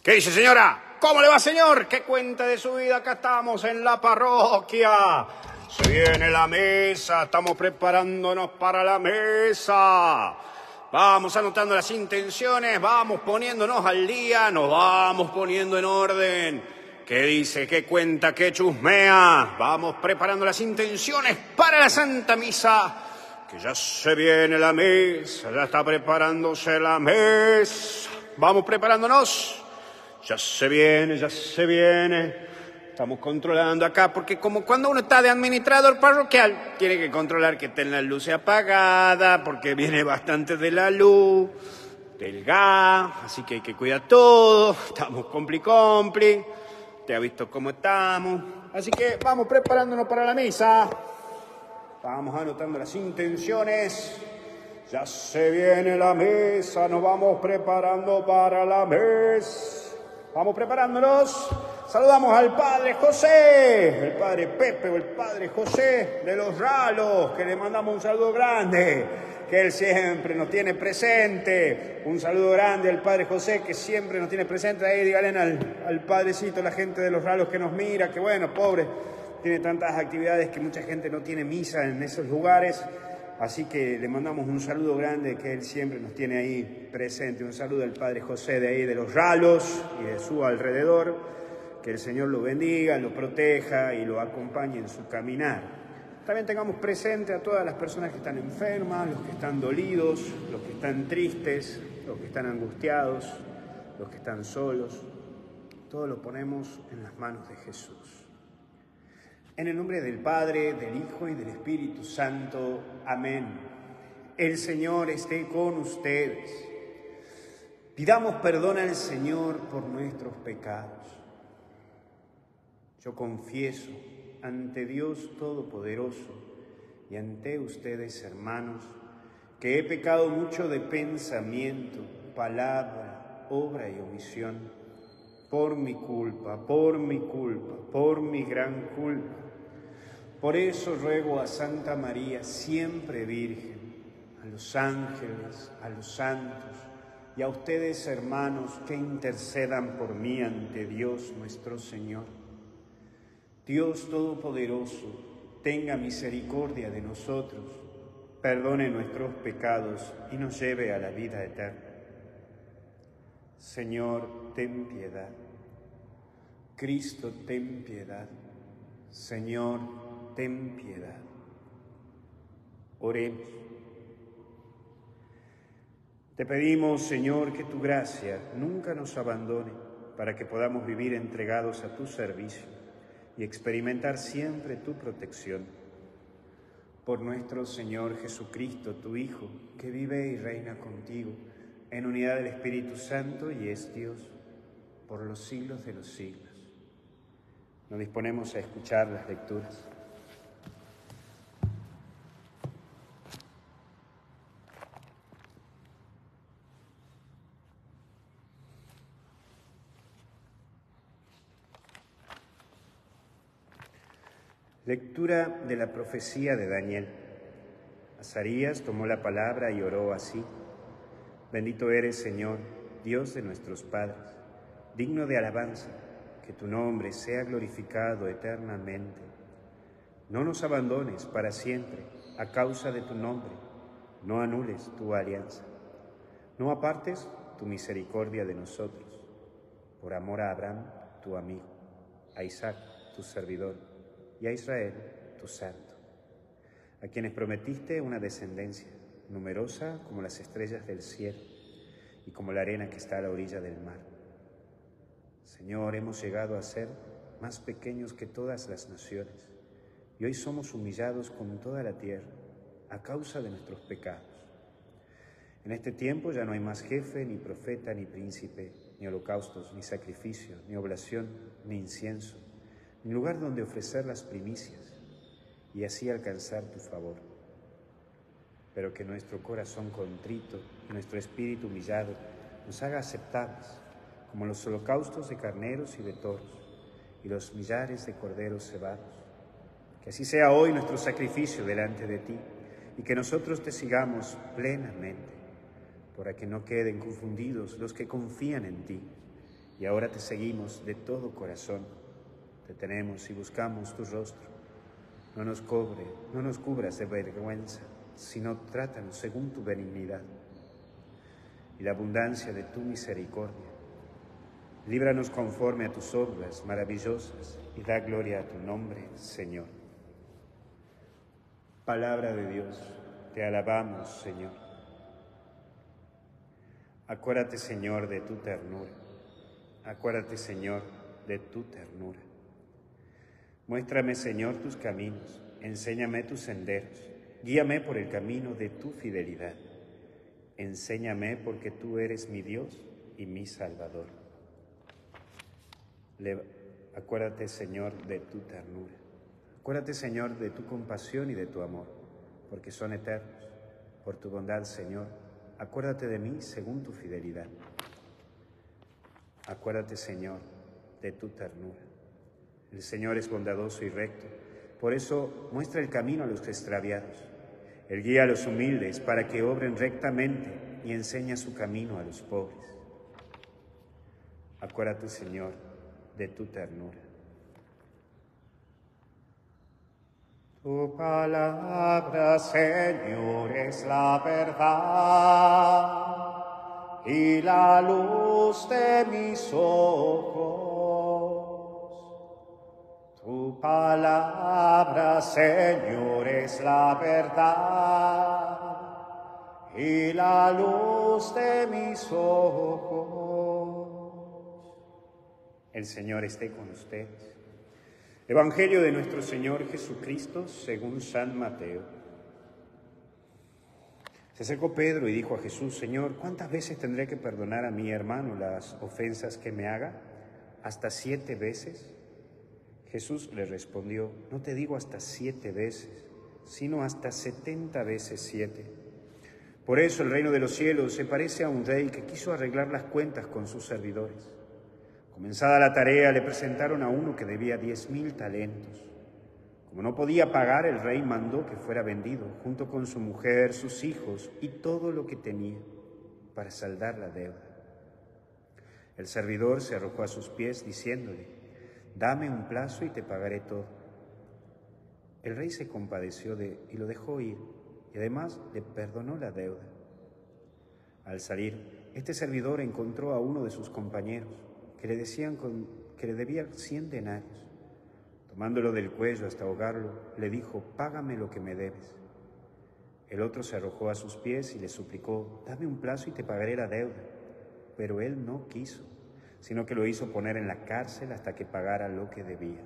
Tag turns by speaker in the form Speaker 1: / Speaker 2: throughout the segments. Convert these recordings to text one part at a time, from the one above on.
Speaker 1: ¿Qué dice, señora? ¿Cómo le va, señor? ¿Qué cuenta de su vida? Acá estamos en la parroquia. Se viene la mesa, estamos preparándonos para la mesa. Vamos anotando las intenciones, vamos poniéndonos al día, nos vamos poniendo en orden. ¿Qué dice? ¿Qué cuenta? ¿Qué chusmea? Vamos preparando las intenciones para la Santa Misa. Que ya se viene la mesa, ya está preparándose la mesa. Vamos preparándonos. Ya se viene, ya se viene. Estamos controlando acá, porque como cuando uno está de administrador parroquial, tiene que controlar que estén las luces apagadas, porque viene bastante de la luz, del gas, así que hay que cuidar todo. Estamos compli. Te ha visto cómo estamos. Así que vamos preparándonos para la misa. Vamos anotando las intenciones. Ya se viene la mesa, nos vamos preparando para la mesa. Vamos preparándonos. Saludamos al Padre José, el Padre Pepe o el Padre José de los Ralos, que le mandamos un saludo grande, que él siempre nos tiene presente. Un saludo grande al Padre José, que siempre nos tiene presente. Ahí díganle al Padrecito, la gente de los Ralos que nos mira, que bueno, pobre, tiene tantas actividades que mucha gente no tiene misa en esos lugares. Así que le mandamos un saludo grande, que él siempre nos tiene ahí presente. Un saludo al Padre José de ahí de los Ralos y de su alrededor. Que el Señor lo bendiga, lo proteja y lo acompañe en su caminar. También tengamos presente a todas las personas que están enfermas, los que están dolidos, los que están tristes, los que están angustiados, los que están solos. Todo lo ponemos en las manos de Jesús. En el nombre del Padre, del Hijo y del Espíritu Santo. Amén. El Señor esté con ustedes. Pidamos perdón al Señor por nuestros pecados. Yo confieso ante Dios Todopoderoso y ante ustedes, hermanos, que he pecado mucho de pensamiento, palabra, obra y omisión, por mi culpa, por mi gran culpa. Por eso ruego a Santa María, siempre Virgen, a los ángeles, a los santos y a ustedes, hermanos, que intercedan por mí ante Dios nuestro Señor. Dios Todopoderoso, tenga misericordia de nosotros, perdone nuestros pecados y nos lleve a la vida eterna. Señor, ten piedad. Cristo, ten piedad. Señor, ten piedad. Oremos. Te pedimos, Señor, que tu gracia nunca nos abandone, para que podamos vivir entregados a tu servicio y experimentar siempre tu protección. Por nuestro Señor Jesucristo, tu Hijo, que vive y reina contigo en unidad del Espíritu Santo y es Dios por los siglos de los siglos. Nos disponemos a escuchar las lecturas. Lectura de la profecía de Daniel. Azarías tomó la palabra y oró así: Bendito eres, Señor, Dios de nuestros padres, digno de alabanza, que tu nombre sea glorificado eternamente. No nos abandones para siempre a causa de tu nombre, no anules tu alianza. No apartes tu misericordia de nosotros, por amor a Abraham, tu amigo, a Isaac, tu servidor, y a Israel, tu santo, a quienes prometiste una descendencia numerosa como las estrellas del cielo y como la arena que está a la orilla del mar. Señor, hemos llegado a ser más pequeños que todas las naciones y hoy somos humillados con toda la tierra a causa de nuestros pecados. En este tiempo ya no hay más jefe, ni profeta, ni príncipe, ni holocaustos, ni sacrificio, ni oblación, ni incienso, ni lugar donde ofrecer las primicias y así alcanzar tu favor. Pero que nuestro corazón contrito y nuestro espíritu humillado nos haga aceptables como los holocaustos de carneros y de toros y los millares de corderos cebados. Que así sea hoy nuestro sacrificio delante de ti y que nosotros te sigamos plenamente, para que no queden confundidos los que confían en ti y ahora te seguimos de todo corazón. Te tenemos y buscamos tu rostro. No nos cubras de vergüenza, sino trátanos según tu benignidad y la abundancia de tu misericordia. Líbranos conforme a tus obras maravillosas y da gloria a tu nombre, Señor. Palabra de Dios, te alabamos, Señor. Acuérdate, Señor, de tu ternura. Acuérdate, Señor, de tu ternura. Muéstrame, Señor, tus caminos, enséñame tus senderos, guíame por el camino de tu fidelidad. Enséñame porque tú eres mi Dios y mi Salvador. Acuérdate, Señor, de tu ternura. Acuérdate, Señor, de tu compasión y de tu amor, porque son eternos. Por tu bondad, Señor, acuérdate de mí según tu fidelidad. Acuérdate, Señor, de tu ternura. El Señor es bondadoso y recto, por eso muestra el camino a los extraviados. Él guía a los humildes para que obren rectamente y enseña su camino a los pobres. Acuérdate, Señor, de tu ternura. Tu palabra, Señor, es la verdad y la luz de mis ojos. Tu palabra, Señor, es la verdad y la luz de mis ojos. El Señor esté con ustedes. Evangelio de nuestro Señor Jesucristo según San Mateo. Se acercó Pedro y dijo a Jesús: Señor, ¿cuántas veces tendré que perdonar a mi hermano las ofensas que me haga? ¿Hasta 7 veces? Jesús le respondió: no te digo hasta 7 veces, sino hasta 70 veces 7. Por eso el reino de los cielos se parece a un rey que quiso arreglar las cuentas con sus servidores. Comenzada la tarea, le presentaron a uno que debía 10.000 talentos. Como no podía pagar, el rey mandó que fuera vendido, junto con su mujer, sus hijos y todo lo que tenía, para saldar la deuda. El servidor se arrojó a sus pies, diciéndole: dame un plazo y te pagaré todo. El rey se compadeció y lo dejó ir, y además le perdonó la deuda. Al salir, este servidor encontró a uno de sus compañeros, que le debía 100 denarios. Tomándolo del cuello hasta ahogarlo, le dijo: págame lo que me debes. El otro se arrojó a sus pies y le suplicó: dame un plazo y te pagaré la deuda. Pero él no quiso, sino que lo hizo poner en la cárcel hasta que pagara lo que debía.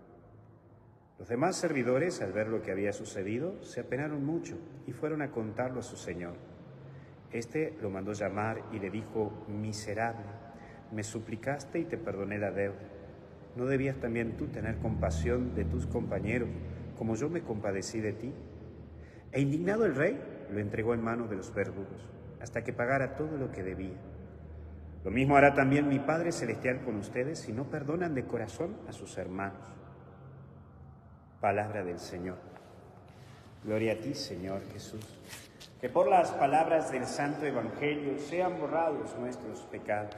Speaker 1: Los demás servidores, al ver lo que había sucedido, se apenaron mucho y fueron a contarlo a su señor. Este lo mandó llamar y le dijo: miserable, me suplicaste y te perdoné la deuda. ¿No debías también tú tener compasión de tus compañeros, como yo me compadecí de ti? E indignado el rey, lo entregó en manos de los verdugos, hasta que pagara todo lo que debía. Lo mismo hará también mi Padre Celestial con ustedes si no perdonan de corazón a sus hermanos. Palabra del Señor. Gloria a ti, Señor Jesús. Que por las palabras del Santo Evangelio sean borrados nuestros pecados.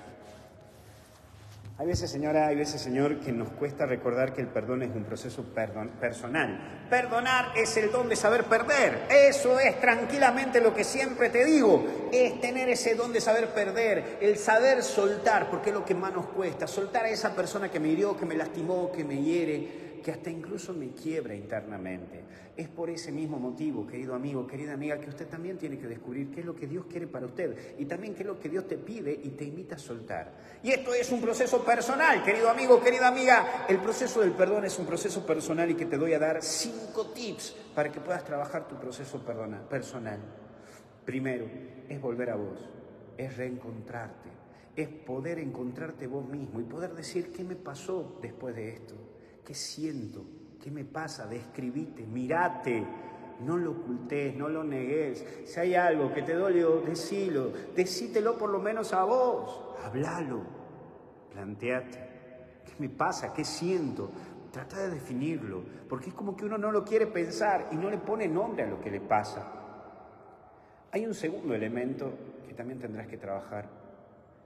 Speaker 1: Hay veces, Señor, que nos cuesta recordar que el perdón es un proceso personal. Perdonar es el don de saber perder. Eso es tranquilamente lo que siempre te digo. Es tener ese don de saber perder, el saber soltar, porque es lo que más nos cuesta. Soltar a esa persona que me hirió, que me lastimó, que me hiere, que hasta incluso me quiebra internamente. Es por ese mismo motivo, querido amigo, querida amiga, que usted también tiene que descubrir qué es lo que Dios quiere para usted y también qué es lo que Dios te pide y te invita a soltar. Y esto es un proceso personal, querido amigo, querida amiga. El proceso del perdón es un proceso personal y que te doy a dar 5 tips para que puedas trabajar tu proceso personal. Primero, es volver a vos, es reencontrarte, es poder encontrarte vos mismo y poder decir: ¿qué me pasó después de esto? ¿Qué siento? ¿Qué me pasa? Describite, mirate, no lo ocultes, no lo negues. Si hay algo que te dolió, decítelo por lo menos a vos, hablalo, planteate. ¿Qué me pasa? ¿Qué siento? Trata de definirlo, porque es como que uno no lo quiere pensar y no le pone nombre a lo que le pasa. Hay un segundo elemento que también tendrás que trabajar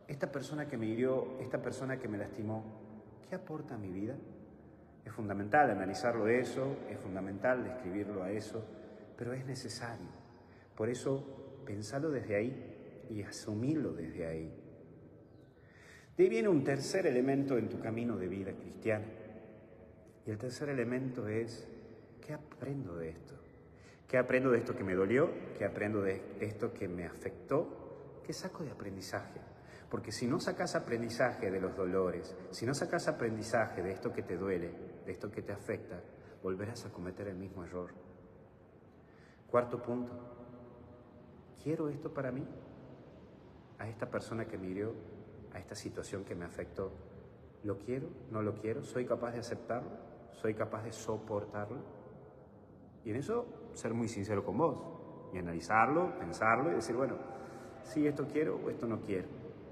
Speaker 1: esta persona que me hirió, esta persona que me lastimó, ¿qué aporta a mi vida? Es fundamental analizarlo eso, es fundamental describirlo a eso, pero es necesario. Por eso, pensarlo desde ahí y asumirlo desde ahí. De ahí viene un tercer elemento en tu camino de vida cristiana. Y el tercer elemento es, ¿qué aprendo de esto? ¿Qué aprendo de esto que me dolió? ¿Qué aprendo de esto que me afectó? ¿Qué saco de aprendizaje? Porque si no sacas aprendizaje de los dolores, si no sacas aprendizaje de esto que te duele, de esto que te afecta, volverás a cometer el mismo error. Cuarto punto, ¿quiero esto para mí? A esta persona que me hirió, a esta situación que me afectó, ¿lo quiero? ¿No lo quiero? ¿Soy capaz de aceptarlo? ¿Soy capaz de soportarlo? Y en eso, ser muy sincero con vos, y analizarlo, pensarlo y decir, bueno, sí, esto quiero o esto no quiero.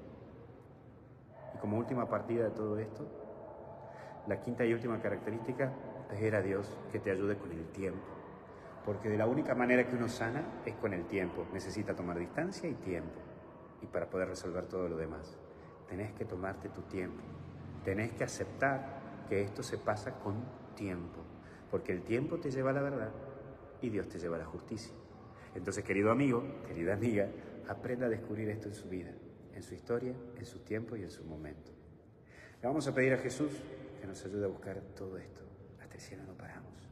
Speaker 1: Y como última partida de todo esto, la quinta y última característica, pedir a Dios que te ayude con el tiempo. Porque de la única manera que uno sana es con el tiempo. Necesita tomar distancia y tiempo. Y para poder resolver todo lo demás, tenés que tomarte tu tiempo. Tenés que aceptar que esto se pasa con tiempo. Porque el tiempo te lleva a la verdad y Dios te lleva a la justicia. Entonces, querido amigo, querida amiga, aprenda a descubrir esto en su vida, en su historia, en su tiempo y en su momento. Le vamos a pedir a Jesús que nos ayude a buscar todo esto. Hasta el cielo no paramos.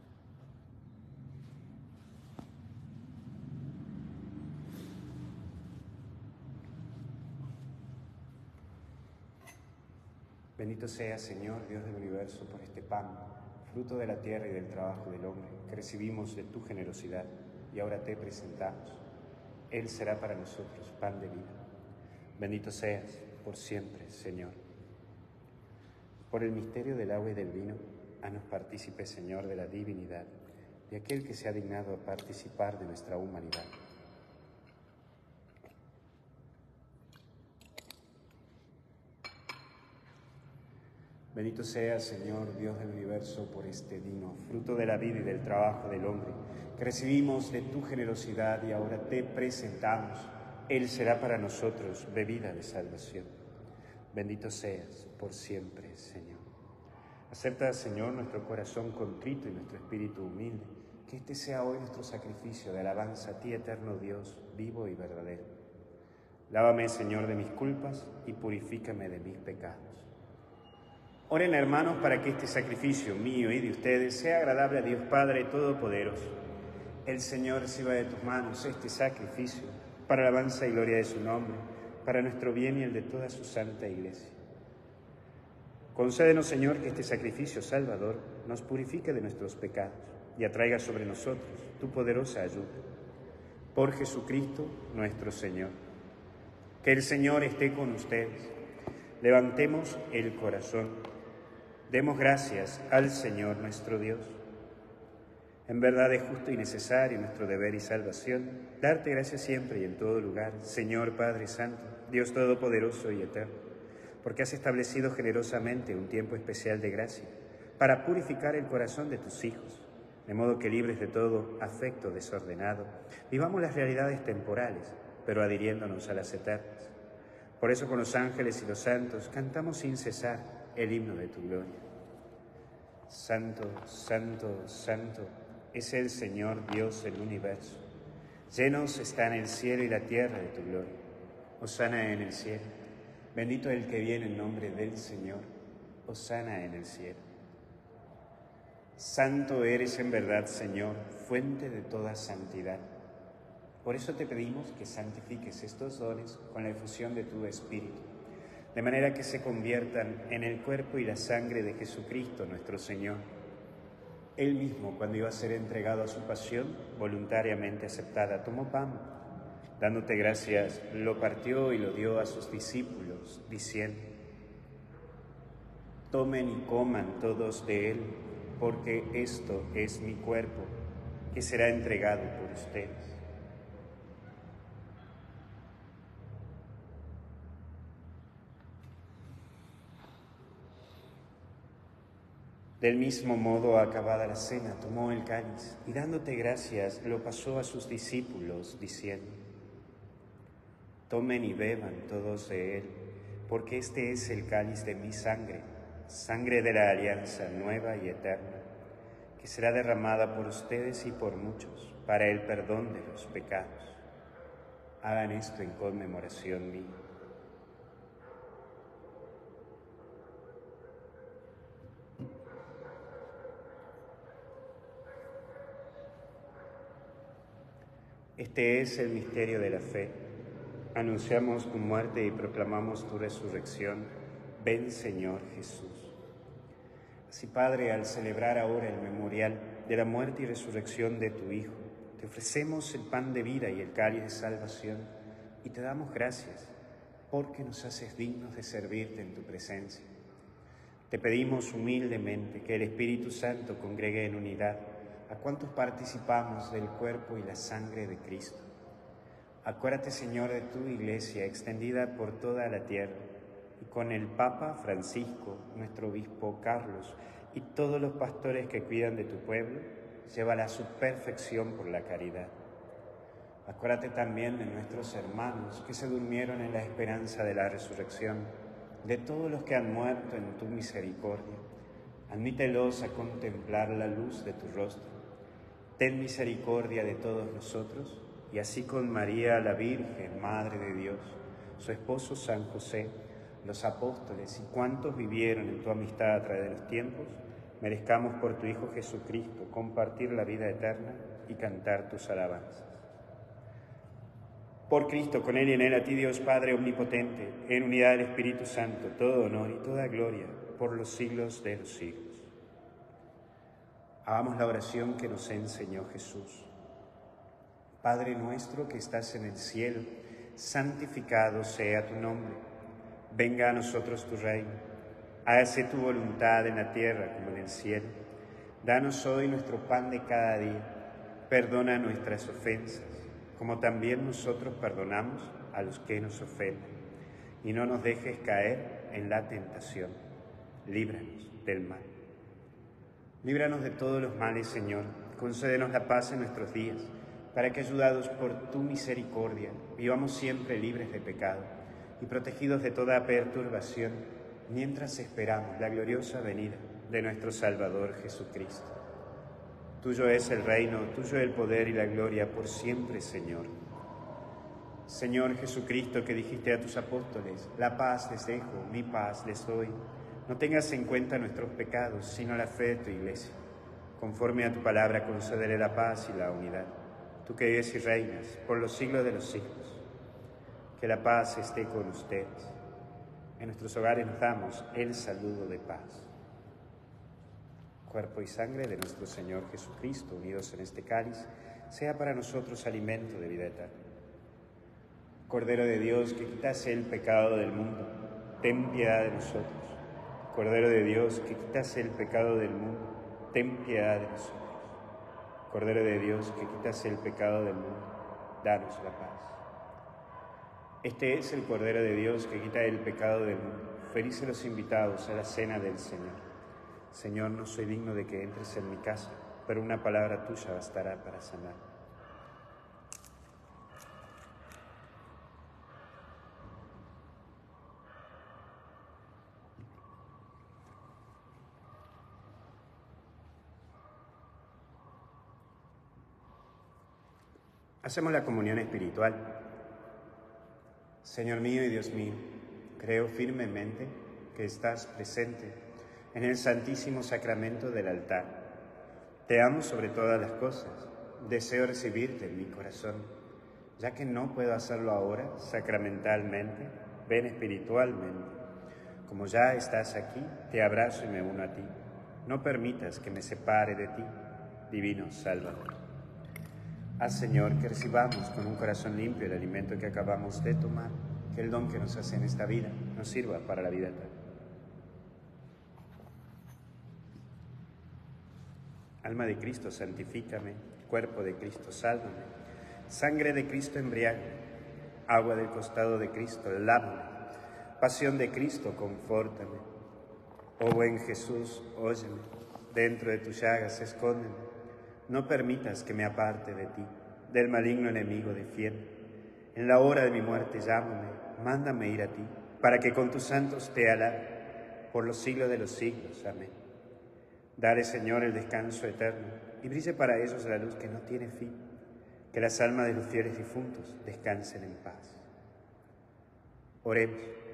Speaker 1: Bendito sea, Señor, Dios del universo, por este pan, fruto de la tierra y del trabajo del hombre, que recibimos de tu generosidad y ahora te presentamos. Él será para nosotros pan de vida. Bendito seas por siempre, Señor. Por el misterio del agua y del vino, haznos partícipes, Señor, de la divinidad, de aquel que se ha dignado a participar de nuestra humanidad. Bendito sea, Señor, Dios del universo, por este vino, fruto de la vida y del trabajo del hombre, que recibimos de tu generosidad y ahora te presentamos. Él será para nosotros bebida de salvación. Bendito seas por siempre, Señor. Acepta, Señor, nuestro corazón contrito y nuestro espíritu humilde, que este sea hoy nuestro sacrificio de alabanza a ti, eterno Dios, vivo y verdadero. Lávame, Señor, de mis culpas y purifícame de mis pecados. Oren, hermanos, para que este sacrificio mío y de ustedes sea agradable a Dios Padre Todopoderoso. El Señor reciba de tus manos este sacrificio para alabanza y gloria de su nombre, para nuestro bien y el de toda su santa Iglesia. Concédenos, Señor, que este sacrificio salvador nos purifique de nuestros pecados y atraiga sobre nosotros tu poderosa ayuda. Por Jesucristo nuestro Señor. Que el Señor esté con ustedes. Levantemos el corazón. Demos gracias al Señor nuestro Dios. En verdad es justo y necesario nuestro deber y salvación darte gracias siempre y en todo lugar, Señor Padre Santo, Dios Todopoderoso y Eterno, porque has establecido generosamente un tiempo especial de gracia para purificar el corazón de tus hijos, de modo que libres de todo afecto desordenado, vivamos las realidades temporales, pero adhiriéndonos a las eternas. Por eso con los ángeles y los santos cantamos sin cesar el himno de tu gloria. Santo, santo, santo es el Señor Dios del universo. Llenos están el cielo y la tierra de tu gloria. Hosana en el cielo. Bendito el que viene en nombre del Señor. Hosana en el cielo. Santo eres en verdad, Señor, fuente de toda santidad. Por eso te pedimos que santifiques estos dones con la efusión de tu Espíritu, de manera que se conviertan en el cuerpo y la sangre de Jesucristo nuestro Señor. Él mismo, cuando iba a ser entregado a su pasión, voluntariamente aceptada, tomó pan, dándote gracias, lo partió y lo dio a sus discípulos, diciendo: tomen y coman todos de él, porque esto es mi cuerpo, que será entregado por ustedes. Del mismo modo, acabada la cena, tomó el cáliz y dándote gracias, lo pasó a sus discípulos, diciendo: tomen y beban todos de él,
Speaker 2: porque este es el cáliz de mi sangre, sangre de la alianza nueva y eterna, que será derramada por ustedes y por muchos para el perdón de los pecados. Hagan esto en conmemoración mía. Este es el misterio de la fe. Anunciamos tu muerte y proclamamos tu resurrección. Ven, Señor Jesús. Así, Padre, al celebrar ahora el memorial de la muerte y resurrección de tu Hijo, te ofrecemos el pan de vida y el cáliz de salvación y te damos gracias porque nos haces dignos de servirte en tu presencia. Te pedimos humildemente que el Espíritu Santo congregue en unidad a cuantos participamos del cuerpo y la sangre de Cristo. Acuérdate, Señor, de tu Iglesia extendida por toda la tierra, y con el Papa Francisco, nuestro obispo Carlos, y todos los pastores que cuidan de tu pueblo, llévala a su perfección por la caridad. Acuérdate también de nuestros hermanos que se durmieron en la esperanza de la resurrección, de todos los que han muerto en tu misericordia. Admítelos a contemplar la luz de tu rostro. Ten misericordia de todos nosotros, y así con María la Virgen, Madre de Dios, su esposo San José, los apóstoles y cuantos vivieron en tu amistad a través de los tiempos, merezcamos por tu Hijo Jesucristo compartir la vida eterna y cantar tus alabanzas. Por Cristo, con Él y en Él, a ti, Dios Padre omnipotente, en unidad del Espíritu Santo, todo honor y toda gloria por los siglos de los siglos. Hagamos la oración que nos enseñó Jesús. Padre nuestro que estás en el cielo, santificado sea tu nombre. Venga a nosotros tu reino. Hágase tu voluntad en la tierra como en el cielo. Danos hoy nuestro pan de cada día. Perdona nuestras ofensas, como también nosotros perdonamos a los que nos ofenden. Y no nos dejes caer en la tentación. Líbranos del mal. Líbranos de todos los males, Señor. Concédenos la paz en nuestros días, para que, ayudados por tu misericordia, vivamos siempre libres de pecado y protegidos de toda perturbación, mientras esperamos la gloriosa venida de nuestro Salvador Jesucristo. Tuyo es el reino, tuyo el poder y la gloria por siempre, Señor. Señor Jesucristo, que dijiste a tus apóstoles, la paz les dejo, mi paz les doy. No tengas en cuenta nuestros pecados, sino la fe de tu Iglesia. Conforme a tu palabra, concédele la paz y la unidad. Tú que vives y reinas por los siglos de los siglos. Que la paz esté con ustedes. En nuestros hogares nos damos el saludo de paz. Cuerpo y sangre de nuestro Señor Jesucristo, unidos en este cáliz, sea para nosotros alimento de vida eterna. Cordero de Dios, que quitas el pecado del mundo, ten piedad de nosotros. Cordero de Dios, que quitas el pecado del mundo, ten piedad de nosotros. Cordero de Dios, que quitas el pecado del mundo, danos la paz. Este es el Cordero de Dios que quita el pecado del mundo. Felices los invitados a la cena del Señor. Señor, no soy digno de que entres en mi casa, pero una palabra tuya bastará para sanar. Hacemos la comunión espiritual. Señor mío y Dios mío, creo firmemente que estás presente en el santísimo sacramento del altar. Te amo sobre todas las cosas. Deseo recibirte en mi corazón. Ya que no puedo hacerlo ahora sacramentalmente, ven espiritualmente. Como ya estás aquí, te abrazo y me uno a ti. No permitas que me separe de ti, divino Salvador. Haz, Señor, que recibamos con un corazón limpio el alimento que acabamos de tomar, que el don que nos hace en esta vida nos sirva para la vida eterna. Alma de Cristo, santifícame. Cuerpo de Cristo, sálvame. Sangre de Cristo, embriágame. Agua del costado de Cristo, lávame. Pasión de Cristo, confórtame. Oh buen Jesús, óyeme. Dentro de tus llagas, escóndeme. No permitas que me aparte de ti, del maligno enemigo defiende. En la hora de mi muerte llámame, mándame ir a ti, para que con tus santos te alaben por los siglos de los siglos. Amén. Dale, Señor, el descanso eterno y brille para ellos la luz que no tiene fin. Que las almas de los fieles difuntos descansen en paz. Oremos.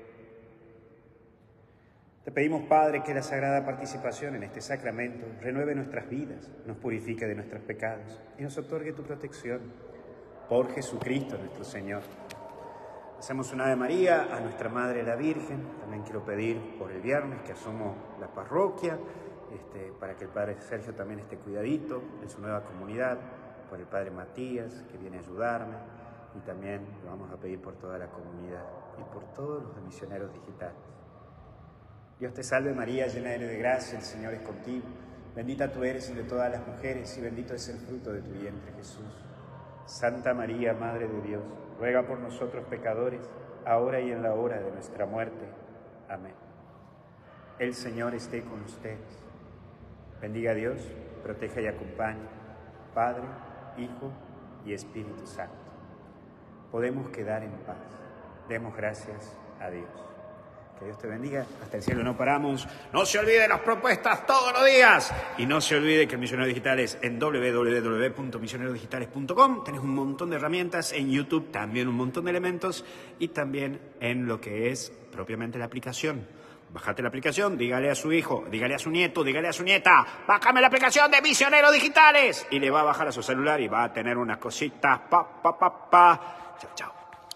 Speaker 2: Te pedimos, Padre, que la sagrada participación en este sacramento renueve nuestras vidas, nos purifique de nuestros pecados y nos otorgue tu protección. Por Jesucristo nuestro Señor. Hacemos un Ave María a nuestra Madre la Virgen. También quiero pedir por el viernes que asomo la parroquia, para que el Padre Sergio también esté cuidadito en su nueva comunidad, por el Padre Matías, que viene a ayudarme, y también lo vamos a pedir por toda la comunidad y por todos los misioneros digitales. Dios te salve María, llena eres de gracia, el Señor es contigo. Bendita tú eres entre todas las mujeres y bendito es el fruto de tu vientre, Jesús. Santa María, Madre de Dios, ruega por nosotros pecadores, ahora y en la hora de nuestra muerte. Amén. El Señor esté con ustedes. Bendiga a Dios, proteja y acompañe, Padre, Hijo y Espíritu Santo. Podemos quedar en paz. Demos gracias a Dios. Que Dios te bendiga. Hasta el cielo no paramos. No se olvide las propuestas todos los días. Y no se olvide que el Misionero Digital es en www.misionerodigitales.com. Tenés un montón de herramientas. En YouTube también un montón de elementos. Y también en lo que es propiamente la aplicación. Bájate la aplicación, dígale a su hijo, dígale a su nieto, dígale a su nieta, bájame la aplicación de Misioneros Digitales. Y le va a bajar a su celular y va a tener unas cositas. Chao, chao.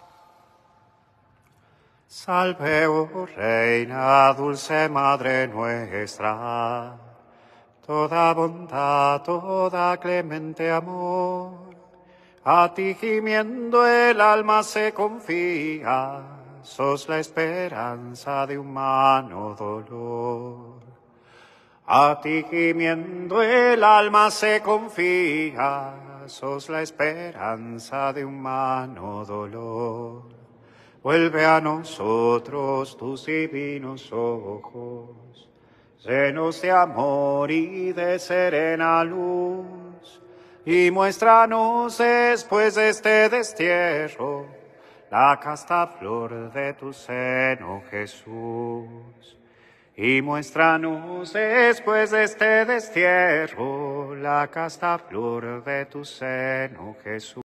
Speaker 1: Salve, oh Reina, dulce Madre nuestra, toda bondad, toda clemente amor, a ti gimiendo el alma se confía, sos la esperanza de humano dolor. A ti gimiendo el alma se confía, sos la esperanza de humano dolor. Vuelve a nosotros tus divinos ojos, llenos de amor y de serena luz, y muéstranos después de este destierro la casta flor de tu seno, Jesús. Y muéstranos después de este destierro la casta flor de tu seno, Jesús.